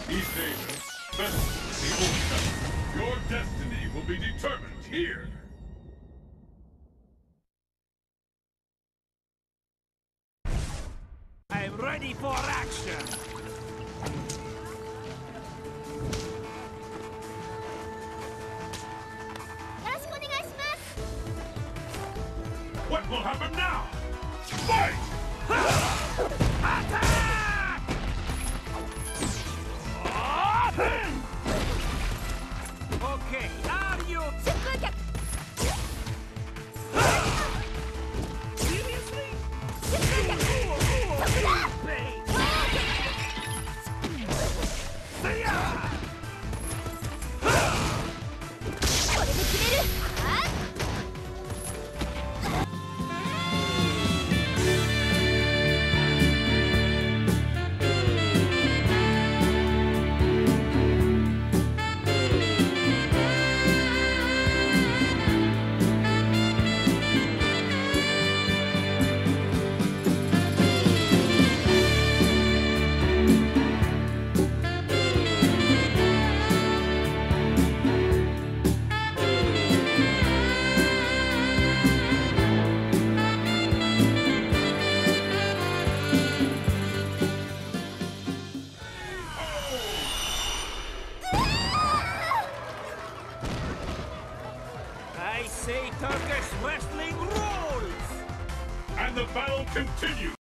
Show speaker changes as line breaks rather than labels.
He's dangerous. Best he won't come. Your destiny will be determined here.
I'm ready for action!
What will happen now? Fight!
Attack! Okay, are you... Seriously? I say Turkish wrestling rules!
And the battle continues!